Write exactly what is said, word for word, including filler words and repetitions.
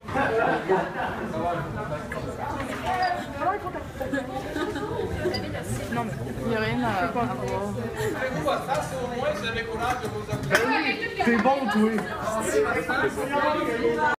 Non, mais il n'y a rien à voir. C'est bon, toi.